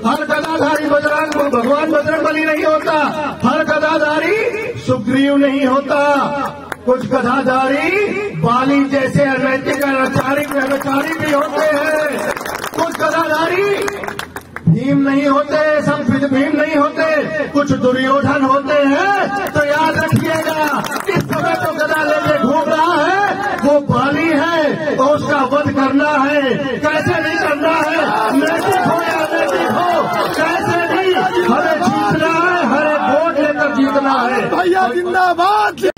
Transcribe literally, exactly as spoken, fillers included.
हर गदाधारी बजरंग भगवान बजरंगबली नहीं होता, हर गदाधारी सुग्रीव नहीं होता। कुछ गदाधारी बाली जैसे अनैतिक अनाचारी अनाचारी भी होते हैं। कुछ गदाधारी भीम नहीं होते, सब भीम नहीं होते, कुछ दुर्योधन होते हैं। तो याद रखिएगा, इस समय तो गदा लेके घूम रहा है वो बाली है, तो उसका वध करना है। कैसे नहीं करना है, नैतिक हो या अनैतिक हो, कैसे नहीं, हमें जीतना है, हरे वोट लेकर जीतना है। भैया जिंदाबाद।